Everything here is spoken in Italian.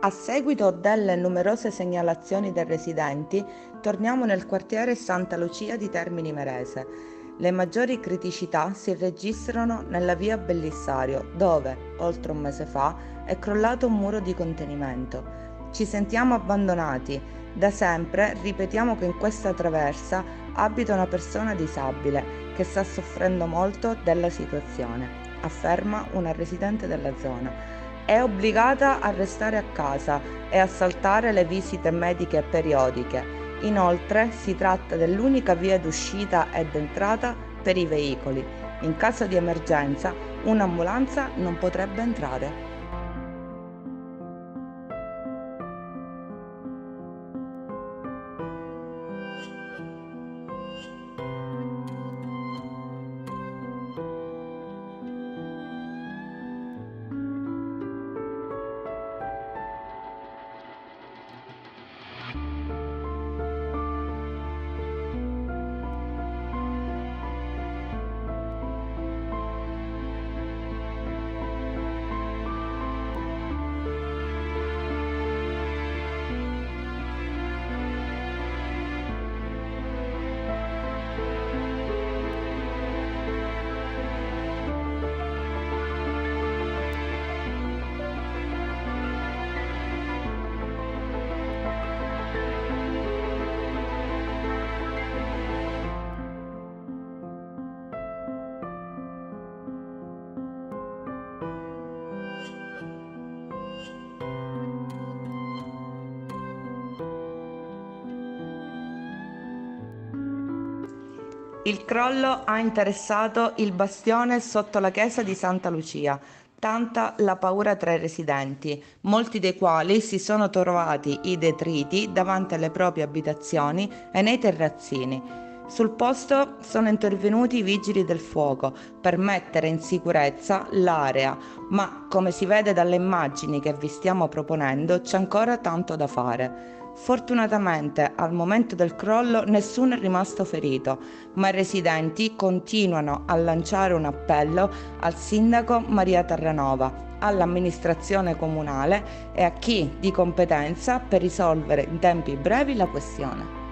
A seguito delle numerose segnalazioni dei residenti, torniamo nel quartiere Santa Lucia di Termini Imerese. Le maggiori criticità si registrano nella via Bellissario, dove, oltre un mese fa, è crollato un muro di contenimento. Ci sentiamo abbandonati. Da sempre ripetiamo che in questa traversa abita una persona disabile che sta soffrendo molto della situazione, afferma una residente della zona. È obbligata a restare a casa e a saltare le visite mediche periodiche. Inoltre si tratta dell'unica via d'uscita ed entrata per i veicoli. In caso di emergenza, un'ambulanza non potrebbe entrare. Il crollo ha interessato il bastione sotto la chiesa di Santa Lucia, tanta la paura tra i residenti, molti dei quali si sono trovati i detriti davanti alle proprie abitazioni e nei terrazzini. Sul posto sono intervenuti i vigili del fuoco per mettere in sicurezza l'area, ma come si vede dalle immagini che vi stiamo proponendo c'è ancora tanto da fare. Fortunatamente al momento del crollo nessuno è rimasto ferito, ma i residenti continuano a lanciare un appello al sindaco Maria Terranova, all'amministrazione comunale e a chi di competenza per risolvere in tempi brevi la questione.